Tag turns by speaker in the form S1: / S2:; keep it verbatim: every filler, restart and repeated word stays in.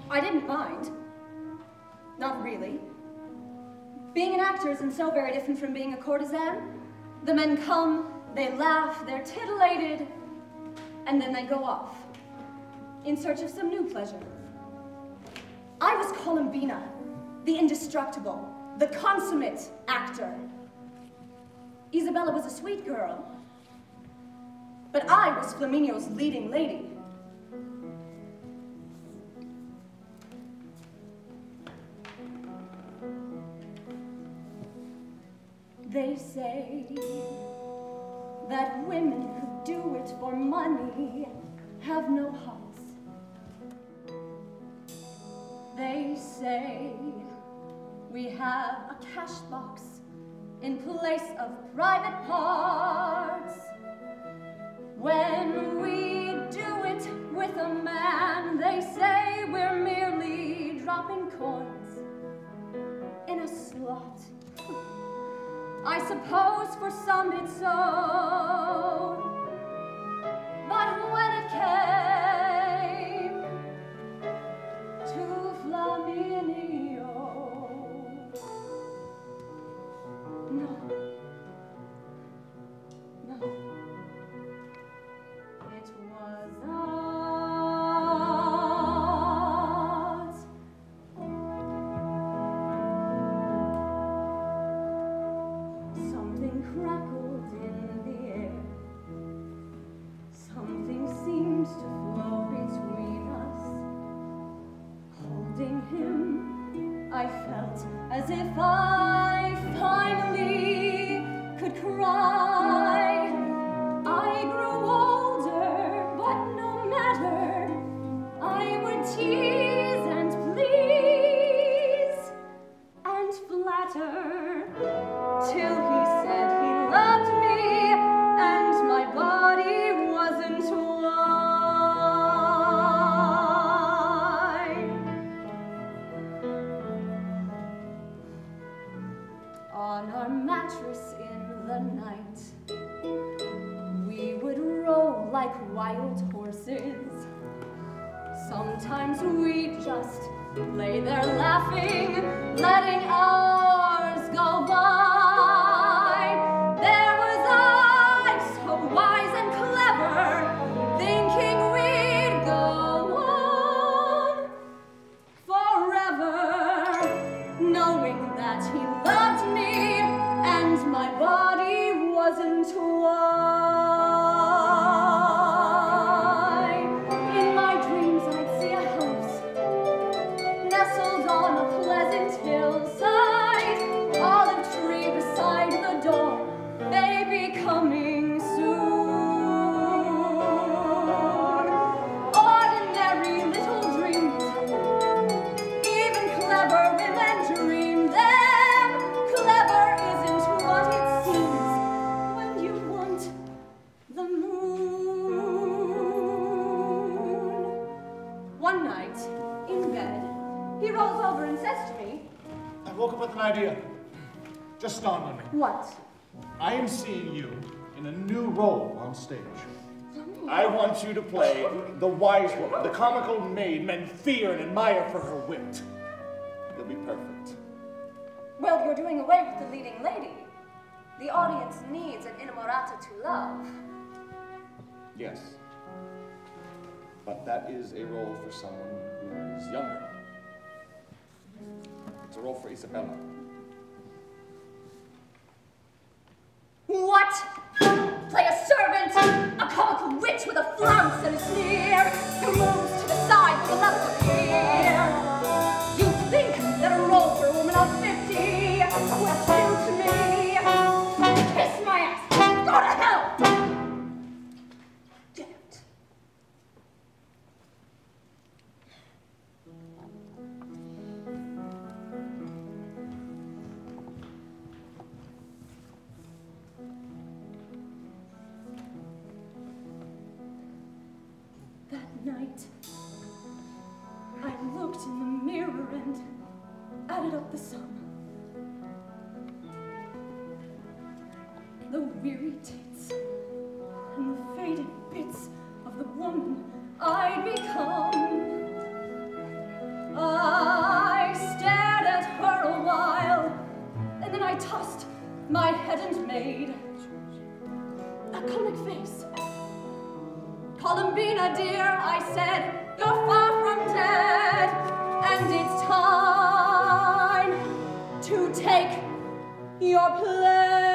S1: I didn't mind. Not really. Being an actor isn't so very different from being a courtesan. The men come, they laugh, they're titillated, and then they go off, in search of some new pleasure. I was Columbina, the indestructible, the consummate actor. Isabella was a sweet girl, but I was Flaminio's leading lady. They say that women who do it for money have no hearts. They say we have a cash box in place of private parts. When we do it with a man, they say we're merely dropping coins in a slot. I suppose for some it's so, but when it came to Flaminio, no, no, it was not. Something crackled in the air. Something seemed to flow between us. Holding him, I felt as if I finally could cry. I grew older, but no matter. I would tease and please and flatter till he said he loved me and my body wasn't wine. On our mattress in the night, we would roll like wild horses. Sometimes we just lay there laughing, letting ours go by. There was I, so wise and clever, thinking we'd go on forever, knowing that he loved me and my body wasn't wine. In my dreams I'd see a house nestled on a pleasant hillside, olive tree beside the door, baby coming soon. Ordinary little dreams, even clever women dream them. Clever isn't what it seems when you want the moon. One night, in bed, he rolls over and says to me,
S2: I woke up with an idea. Just dawned on me.
S1: what?
S2: I am seeing you in a new role on stage. I want you to play the wise woman, the comical maid men fear and admire for her wit. You'll be perfect.
S1: Well, you're doing away with the leading lady. The audience needs an inamorata to love.
S2: Yes. But that is a role for someone who is younger. It's a role for Isabella.
S1: What? Play a servant, a comical witch with a flounce and a sneer, who moves to the side with a level appear. You think that a role for a woman of fifty will suit me? Kiss my ass! Go to hell! Damn it. That night, I looked in the mirror and added up the sum. The weary tits and the faded bits of the woman I'd become. tossed my head and made a comic face. Columbina, dear, I said, you're far from dead, and it's time to take your place.